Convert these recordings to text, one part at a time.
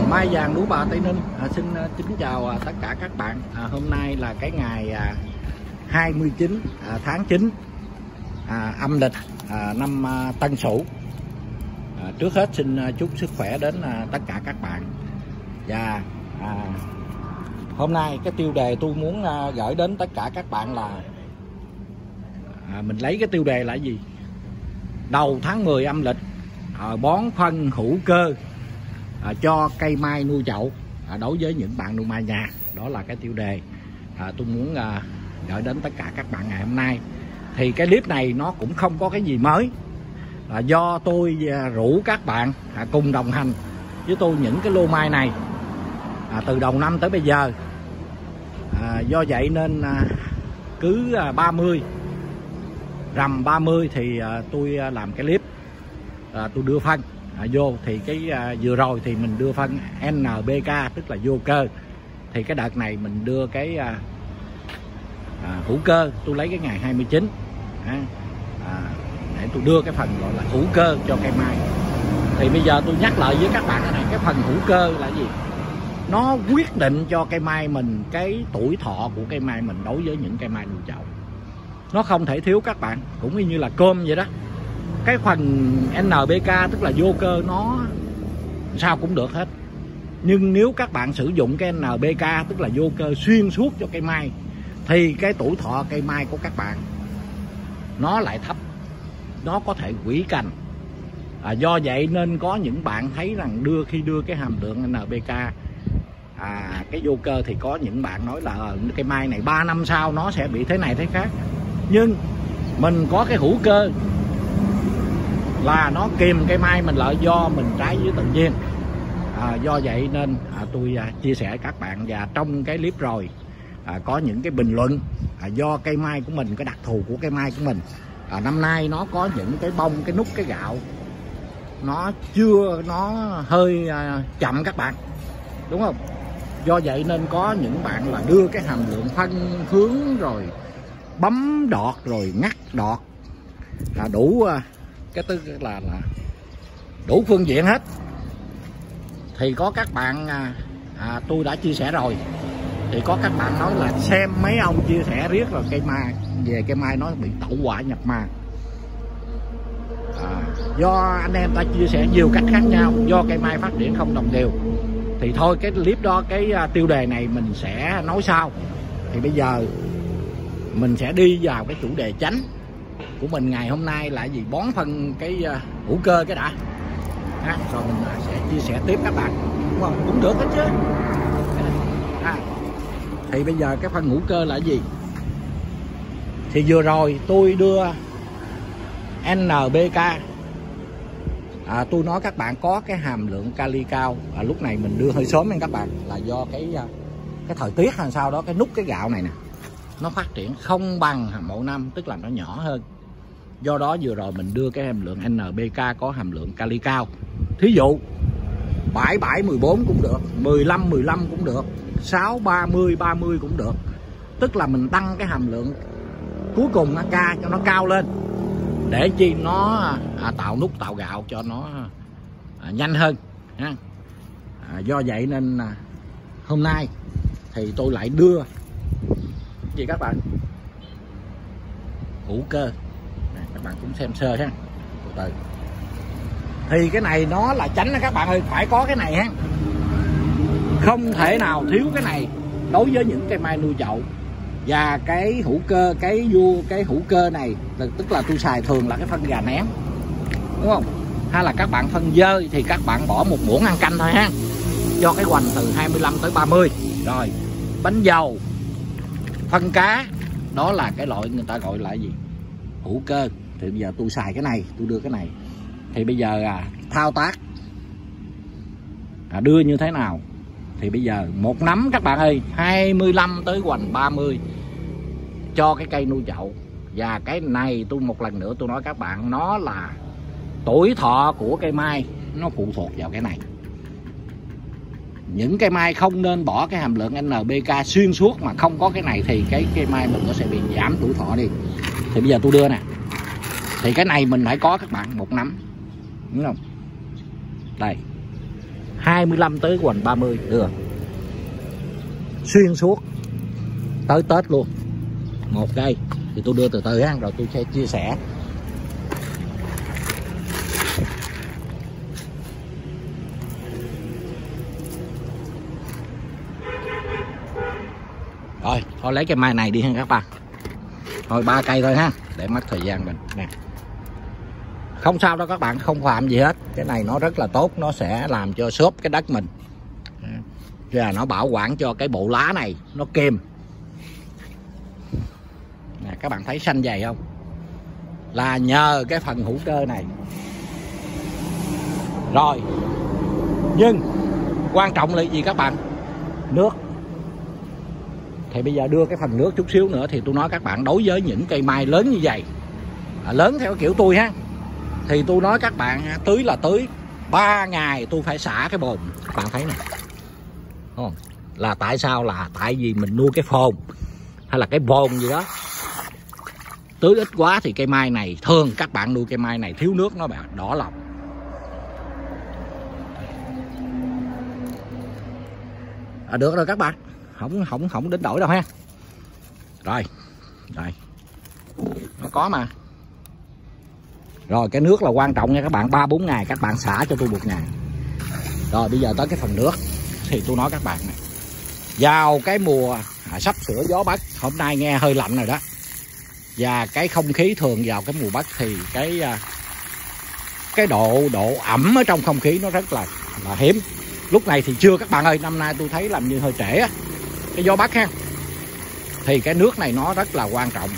Mai vàng Núi Bà Tây Ninh xin kính chào tất cả các bạn. Hôm nay là cái ngày 29 tháng 9 âm lịch năm Tân Sửu. Trước hết xin chúc sức khỏe đến tất cả các bạn. Và hôm nay cái tiêu đề tôi muốn gửi đến tất cả các bạn là mình lấy cái tiêu đề là gì? Đầu tháng 10 âm lịch bón phân hữu cơ cho cây mai nuôi chậu đối với những bạn nuôi mai nhà. Đó là cái tiêu đề tôi muốn gửi đến tất cả các bạn ngày hôm nay. Thì cái clip này nó cũng không có cái gì mới, do tôi rủ các bạn cùng đồng hành với tôi những cái lô mai này từ đầu năm tới bây giờ. Do vậy nên cứ 30 rằm 30 thì tôi làm cái clip tôi đưa phân vô. Thì cái vừa rồi thì mình đưa phân NPK tức là vô cơ. Thì cái đợt này mình đưa cái hữu cơ, tôi lấy cái ngày 29 để tôi đưa cái phần gọi là hữu cơ cho cây mai. Thì bây giờ tôi nhắc lại với các bạn cái này, cái phần hữu cơ là gì? Nó quyết định cho cây mai mình cái tuổi thọ của cây mai mình đối với những cây mai nuôi chậu. Nó không thể thiếu các bạn, cũng như là cơm vậy đó. Cái phần NPK tức là vô cơ nó sao cũng được hết, nhưng nếu các bạn sử dụng cái NPK tức là vô cơ xuyên suốt cho cây mai thì cái tuổi thọ cây mai của các bạn nó lại thấp, nó có thể hủy cành. Do vậy nên có những bạn thấy rằng khi đưa cái hàm lượng NPK cái vô cơ thì có những bạn nói là cây mai này 3 năm sau nó sẽ bị thế này thế khác. Nhưng mình có cái hữu cơ là nó kìm cây mai mình lại, do mình trái với tự nhiên. Do vậy nên tôi chia sẻ các bạn. Và trong cái clip rồi có những cái bình luận do cây mai của mình, cái đặc thù của cây mai của mình năm nay nó có những cái bông, cái nút, cái gạo nó hơi chậm các bạn, đúng không? Do vậy nên có những bạn là đưa cái hàm lượng phân hướng rồi bấm đọt rồi ngắt đọt là đủ cái tức là đủ phương diện hết. Thì có các bạn tôi đã chia sẻ rồi, thì có các bạn nói là xem mấy ông chia sẻ riết rồi cây mai về cây mai nó bị tẩu hỏa nhập ma. Do anh em ta chia sẻ nhiều cách khác nhau, do cây mai phát triển không đồng đều. Thì thôi cái clip đó, cái tiêu đề này mình sẽ nói sau. Thì bây giờ mình sẽ đi vào cái chủ đề chính của mình ngày hôm nay là gì? Bón phân cái hữu cơ cái đã rồi mình sẽ chia sẻ tiếp các bạn, đúng không? Cũng được hết chứ. Thì bây giờ cái phân hữu cơ là gì? Thì vừa rồi tôi đưa NPK, tôi nói các bạn có cái hàm lượng kali cao. Lúc này mình đưa hơi sớm nha các bạn, là do cái thời tiết hay sao đó, cái nút cái gạo này nè nó phát triển không bằng mỗi năm, tức là nó nhỏ hơn. Do đó vừa rồi mình đưa cái hàm lượng NPK có hàm lượng kali cao. Thí dụ 77-14 cũng được, 15-15 cũng được, 6-30-30 cũng được. Tức là mình tăng cái hàm lượng cuối cùng K cho nó cao lên, để chi nó tạo nút tạo gạo cho nó nhanh hơn. Do vậy nên hôm nay thì tôi lại đưa gì các bạn, hữu cơ. Các bạn cũng xem sơ ha, từ từ. Thì cái này nó là tránh đó các bạn ơi, phải có cái này ha, không thể nào thiếu cái này đối với những cây mai nuôi chậu. Và cái hữu cơ, cái hữu cơ này tức là tôi xài thường là cái phân gà nén, đúng không? Hay là các bạn phân dơ thì các bạn bỏ một muỗng ăn canh thôi ha, cho cái hoành từ 25 tới 30. Rồi bánh dầu, phân cá, đó là cái loại người ta gọi là gì? Hữu cơ. Thì bây giờ tôi xài cái này, tôi đưa cái này. Thì bây giờ thao tác đưa như thế nào? Thì bây giờ một nắm các bạn ơi, 25 tới hoành 30 cho cái cây nuôi chậu. Và cái này tôi một lần nữa tôi nói các bạn, nó là tuổi thọ của cây mai nó phụ thuộc vào cái này. Những cây mai không nên bỏ cái hàm lượng NPK xuyên suốt mà không có cái này thì cái cây mai mình nó sẽ bị giảm tuổi thọ đi. Thì bây giờ tôi đưa nè, thì cái này mình phải có các bạn, một nắm, đúng không? Đây 25 tới hoành 30 được xuyên suốt tới Tết luôn. Một cây thì tôi đưa từ từ ha, rồi tôi sẽ chia sẻ. Rồi thôi lấy cây mai này đi ha các bạn. Thôi 3 cây thôi ha, để mất thời gian mình nè. Không sao đâu các bạn, không phạm gì hết. Cái này nó rất là tốt, nó sẽ làm cho xốp cái đất mình và nó bảo quản cho cái bộ lá này nó kềm nè. Các bạn thấy xanh dày không, là nhờ cái phần hữu cơ này. Rồi nhưng quan trọng là gì các bạn? Nước. Thì bây giờ đưa cái phần nước chút xíu nữa. Thì tôi nói các bạn, đối với những cây mai lớn như vậy, lớn theo kiểu tôi ha, thì tôi nói các bạn tưới là tưới 3 ngày tôi phải xả cái bồn. Các bạn thấy nè, không? Là tại sao? Là tại vì mình nuôi cái phồn hay là cái bồn gì đó, tưới ít quá thì cây mai này, thường các bạn nuôi cây mai này thiếu nước nó đỏ lòng. Được rồi các bạn, không đến đổi đâu ha. Rồi nó có mà. Rồi cái nước là quan trọng nha các bạn, 3-4 ngày các bạn xả cho tôi 1 ngày. Rồi bây giờ tới cái phần nước thì tôi nói các bạn này, vào cái mùa sắp sửa gió Bắc, hôm nay nghe hơi lạnh rồi đó, và cái không khí thường vào cái mùa Bắc thì cái độ ẩm ở trong không khí nó rất là hiếm. Lúc này thì chưa các bạn ơi, năm nay tôi thấy làm như hơi trễ á, cái gió Bắc ha. Thì cái nước này nó rất là quan trọng,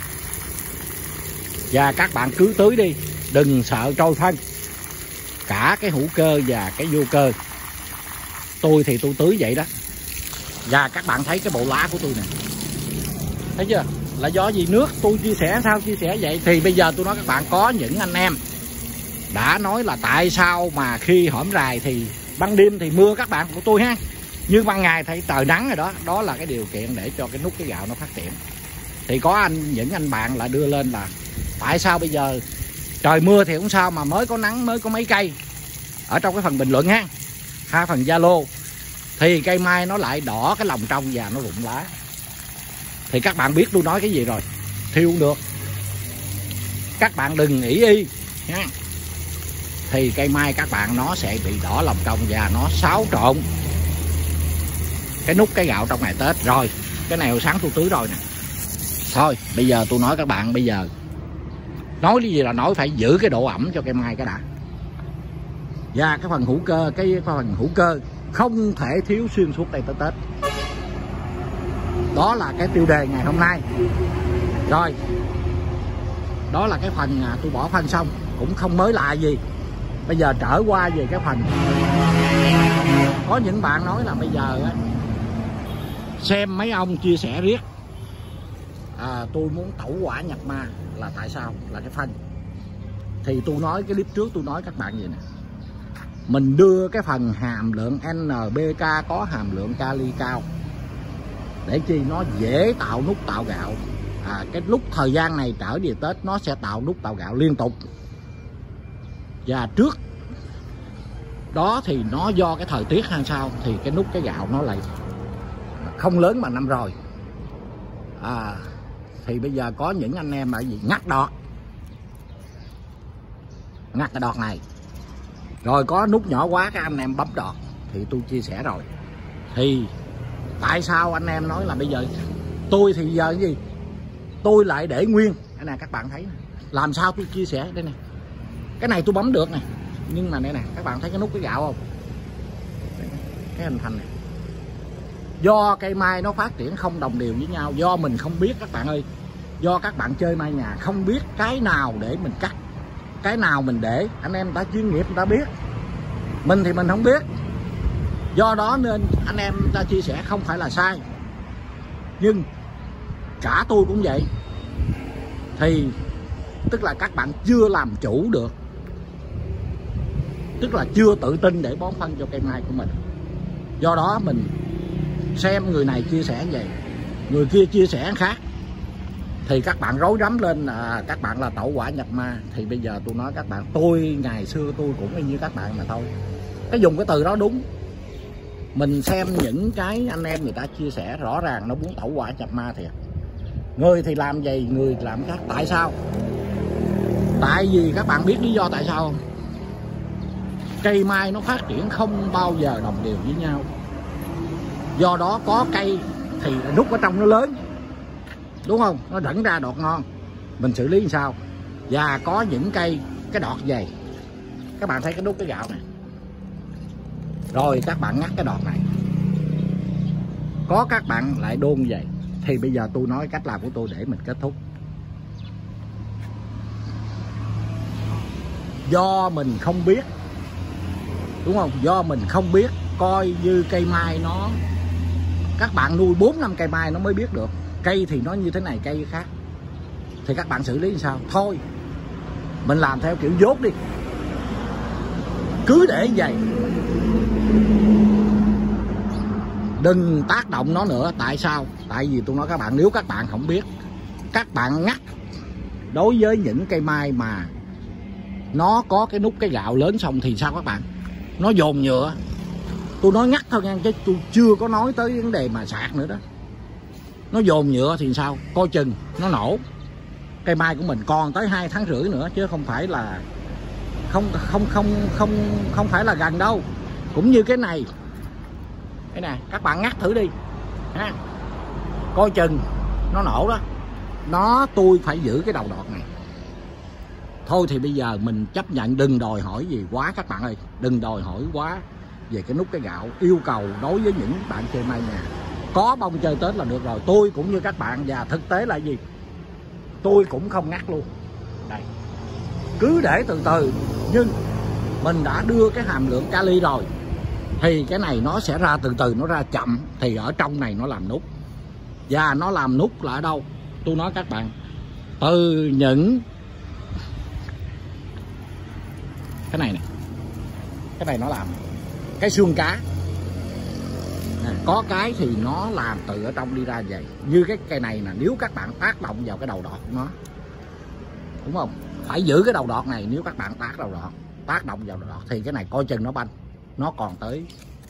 và các bạn cứ tưới đi, đừng sợ trôi phân. Cả cái hữu cơ và cái vô cơ, tôi thì tôi tưới vậy đó. Và các bạn thấy cái bộ lá của tôi nè, thấy chưa? Là do gì? Nước. Tôi chia sẻ sao chia sẻ vậy. Thì bây giờ tôi nói các bạn, có những anh em đã nói là tại sao mà khi hổm rày thì ban đêm thì mưa các bạn của tôi ha, nhưng ban ngày thấy trời nắng rồi đó. Đó là cái điều kiện để cho cái nút cái gạo nó phát triển. Thì có những anh bạn lại đưa lên là tại sao bây giờ trời mưa thì không sao mà mới có nắng, mới có mấy cây. Ở trong cái phần bình luận ha, phần Zalo, thì cây mai nó lại đỏ cái lòng trong và nó rụng lá. Thì các bạn biết tôi nói cái gì rồi, thiêu không được. Các bạn đừng nghĩ y ha. Thì cây mai các bạn nó sẽ bị đỏ lòng trong và nó xáo trộn cái nút cái gạo trong ngày Tết. Rồi cái này hồi sáng tôi tưới rồi nè. Thôi bây giờ tôi nói các bạn, bây giờ nói cái gì là nói phải giữ cái độ ẩm cho cây mai cái đã. Và cái phần hữu cơ, cái phần hữu cơ không thể thiếu xuyên suốt đây tới Tết. Đó là cái tiêu đề ngày hôm nay. Rồi đó là cái phần tôi bỏ phân xong, cũng không mới lạ gì. Bây giờ trở qua về cái phần, có những bạn nói là bây giờ xem mấy ông chia sẻ riết, tôi muốn tẩu hỏa nhập ma. Là tại sao? Là cái phân. Thì tôi nói cái clip trước tôi nói các bạn gì nè, mình đưa cái phần hàm lượng NPK có hàm lượng kali cao để chi nó dễ tạo nút tạo gạo. Cái lúc thời gian này trở về Tết nó sẽ tạo nút tạo gạo liên tục. Và trước đó thì nó do cái thời tiết hay sao thì cái nút cái gạo nó lại không lớn bằng năm rồi. Thì bây giờ có những anh em ở gì ngắt cái đọt này, rồi có nút nhỏ quá các anh em bấm đọt. Thì tôi chia sẻ rồi. Thì tại sao anh em nói là bây giờ tôi thì giờ cái gì tôi lại để nguyên cái này các bạn thấy này. Làm sao tôi chia sẻ đây nè, cái này tôi bấm được nè, nhưng mà đây nè các bạn thấy cái nút cái gạo không, cái hình thành này. Do cây mai nó phát triển không đồng đều với nhau, do mình không biết các bạn ơi, do các bạn chơi mai nhà không biết cái nào để mình cắt, cái nào mình để. Anh em ta chuyên nghiệp người ta biết, mình thì mình không biết. Do đó nên anh em ta chia sẻ không phải là sai, nhưng cả tôi cũng vậy. Thì tức là các bạn chưa làm chủ được, tức là chưa tự tin để bón phân cho cây mai của mình. Do đó mình xem người này chia sẻ vậy, người kia chia sẻ khác, thì các bạn rối rắm lên là các bạn là tẩu hỏa nhập ma. Thì bây giờ tôi nói các bạn, tôi ngày xưa tôi cũng như các bạn mà thôi. Cái dùng cái từ đó đúng, Mình xem những cái anh em người ta chia sẻ rõ ràng nó muốn tẩu hỏa nhập ma thiệt. Người thì làm gì, người thì làm khác. Tại sao? Tại vì các bạn biết lý do tại sao không? Cây mai nó phát triển không bao giờ đồng đều với nhau. Do đó có cây thì nút ở trong nó lớn, đúng không? Nó dẫn ra đọt ngon, mình xử lý làm sao? Và có những cây cái đọt dày, các bạn thấy cái nút cái gạo này, rồi các bạn ngắt cái đọt này, có các bạn lại đôn vậy. Thì bây giờ tôi nói cách làm của tôi để mình kết thúc. Do mình không biết, đúng không? Do mình không biết, coi như cây mai nó, các bạn nuôi 4-5 cây mai nó mới biết được. Cây thì nó như thế này, cây khác. Thì các bạn xử lý làm sao? Thôi mình làm theo kiểu dốt đi, cứ để như vậy, đừng tác động nó nữa. Tại sao? Tại vì tôi nói các bạn, nếu các bạn không biết, các bạn ngắt đối với những cây mai mà nó có cái nút cái gạo lớn xong thì sao các bạn? Nó dồn nhựa. Tôi nói ngắt thôi nha, chứ tôi chưa có nói tới vấn đề mà sạc nữa đó. Nó dồn nhựa thì sao? Coi chừng nó nổ. Cây mai của mình còn tới 2 tháng rưỡi nữa, chứ không phải là không phải là gần đâu. Cũng như cái này, cái này các bạn ngắt thử đi ha, coi chừng nó nổ đó. Tôi phải giữ cái đầu đọt này. Thôi thì bây giờ mình chấp nhận, đừng đòi hỏi gì quá các bạn ơi, đừng đòi hỏi quá về cái nút cái gạo. Yêu cầu đối với những bạn chơi mai nhà có bông chơi Tết là được rồi. Tôi cũng như các bạn, và thực tế là gì, tôi cũng không ngắt luôn. Đây, cứ để từ từ. Nhưng mình đã đưa cái hàm lượng kali rồi thì cái này nó sẽ ra từ từ, nó ra chậm. Thì ở trong này nó làm nút, và nó làm nút là ở đâu? Tôi nói các bạn, từ những cái này nè, cái này nó làm cái xương cá nè, có cái thì nó làm từ ở trong đi ra vậy. Như cái cây này nè, nếu các bạn tác động vào cái đầu đọt nó, đúng không? Phải giữ cái đầu đọt này. Nếu các bạn tác động vào đầu đọt thì cái này coi chừng nó banh. Nó còn tới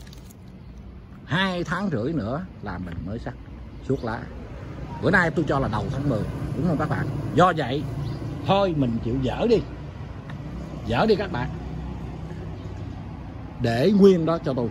2 tháng rưỡi nữa là mình mới sắc suốt lá. Bữa nay tôi cho là đầu tháng 10, đúng không các bạn? Do vậy thôi mình chịu dỡ đi các bạn, để nguyên đó cho tôi.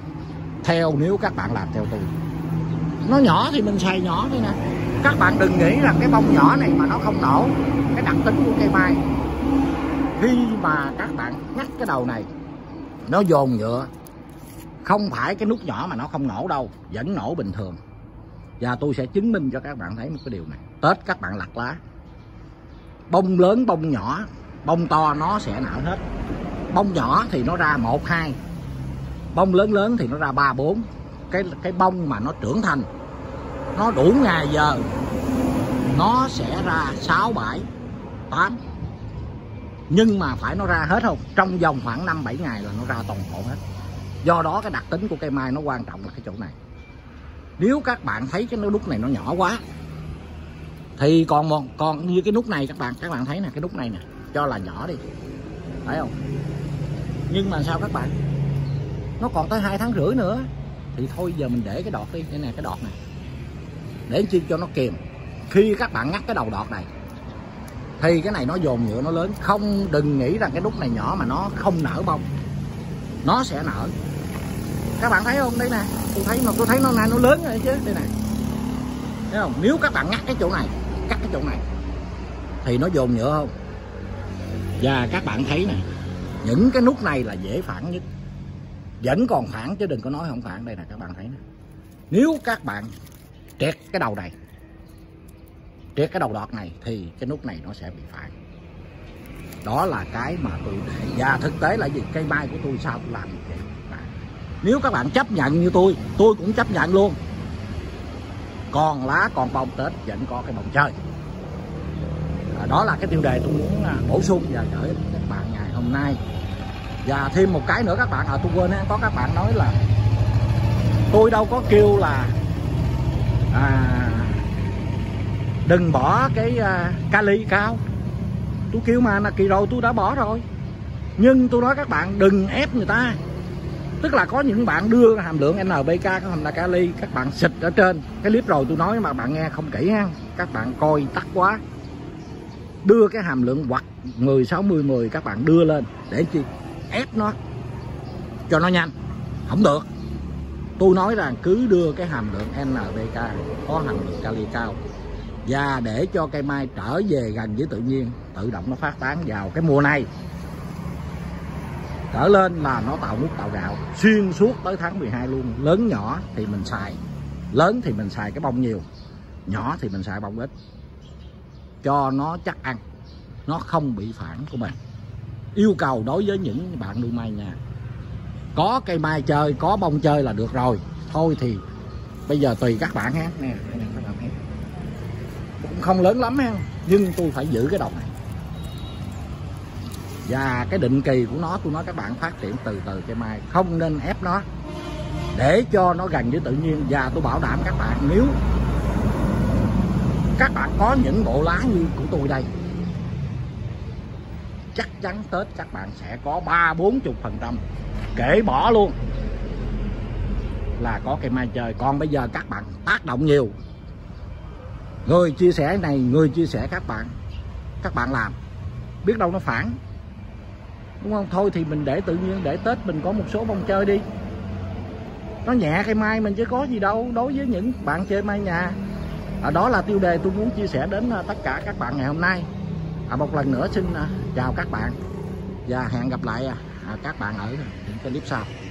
Nếu các bạn làm theo tôi, nó nhỏ thì mình xài nhỏ thôi nè. Các bạn đừng nghĩ rằng cái bông nhỏ này mà nó không nổ. Cái đặc tính của cây mai, khi mà các bạn ngắt cái đầu này, nó dồn nhựa. Không phải cái nút nhỏ mà nó không nổ đâu, vẫn nổ bình thường. Và tôi sẽ chứng minh cho các bạn thấy một cái điều này. Tết các bạn lặt lá, bông lớn bông nhỏ, bông to nó sẽ nở hết. Bông nhỏ thì nó ra 1-2, bông lớn thì nó ra 3-4. Cái bông mà nó trưởng thành, nó đủ ngày giờ, nó sẽ ra 6-7-8. Nhưng mà phải nó ra hết không? Trong vòng khoảng 5-7 ngày là nó ra toàn bộ hết. Do đó cái đặc tính của cây mai nó quan trọng là cái chỗ này. Nếu các bạn thấy cái nút này nó nhỏ quá thì còn như cái nút này các bạn thấy nè, cái nút này nè, cho là nhỏ đi, thấy không? Nhưng mà sao các bạn, nó còn tới 2 tháng rưỡi nữa thì thôi giờ mình để cái đọt đi. Đây nè, cái đọt này để chi cho nó kìm. Khi các bạn ngắt cái đầu đọt này thì cái này nó dồn nhựa nó lớn. Đừng nghĩ rằng cái nút này nhỏ mà nó không nở bông, nó sẽ nở. Các bạn thấy không? Đây nè, tôi thấy nó lớn rồi chứ. Đây này, thấy không? Nếu các bạn ngắt cái chỗ này, cắt cái chỗ này thì nó dồn nhựa không? Và các bạn thấy nè, những cái nút này là dễ phản nhất, vẫn còn phản chứ đừng có nói không phản. Đây nè, các bạn thấy nè. Nếu các bạn triệt cái đầu này, triệt cái đầu đọt này thì cái nút này nó sẽ bị phản. Đó là cái mà tôi để. Và thực tế là gì? Cây mai của tôi sao tôi làm như vậy? Nếu các bạn chấp nhận như tôi cũng chấp nhận luôn. Còn lá còn bông Tết vẫn có cái bông chơi. Đó là cái tiêu đề tôi muốn bổ sung và gửi đến các bạn ngày hôm nay. Và thêm một cái nữa các bạn, tôi quên á, có các bạn nói là tôi đâu có kêu là đừng bỏ cái kali cao. Tôi kêu mà là kỳ rồi tôi đã bỏ rồi. Nhưng tôi nói các bạn đừng ép người ta. Tức là có những bạn đưa hàm lượng NPK của Honda Kali, các bạn xịt ở trên cái clip rồi tôi nói mà bạn nghe không kỹ ha, các bạn coi tắt quá. Đưa cái hàm lượng hoặc 10 60 10 các bạn đưa lên để chi ép nó cho nó nhanh, không được. Tôi nói rằng cứ đưa cái hàm lượng NPK có hàm lượng kali cao, và để cho cây mai trở về gần với tự nhiên, tự động nó phát tán vào cái mùa này trở lên là nó tạo nước tạo gạo xuyên suốt tới tháng 12 luôn. Lớn nhỏ thì mình xài, lớn thì mình xài cái bông nhiều, nhỏ thì mình xài bông ít, cho nó chắc ăn, nó không bị phản của mình. Yêu cầu đối với những bạn nuôi mai nhà, có cây mai chơi, có bông chơi là được rồi. Thôi thì bây giờ tùy các bạn ha. Nè, các bạn thấy cũng không lớn lắm ha, nhưng tôi phải giữ cái đồng này. Và cái định kỳ của nó, tôi nói các bạn phát triển từ từ cây mai, không nên ép nó, để cho nó gần với tự nhiên. Và tôi bảo đảm các bạn, nếu các bạn có những bộ lá như của tôi đây, chắc chắn Tết các bạn sẽ có 30-40% kể bỏ luôn là có cây mai chơi. Còn bây giờ các bạn tác động nhiều, người chia sẻ này, người chia sẻ các bạn làm, biết đâu nó phản, đúng không? Thôi thì mình để tự nhiên, để Tết mình có một số bông chơi đi, nó nhẹ cây mai mình chứ có gì đâu. Đối với những bạn chơi mai nhà, đó là tiêu đề tôi muốn chia sẻ đến tất cả các bạn ngày hôm nay. Một lần nữa xin chào các bạn và hẹn gặp lại các bạn ở những clip sau.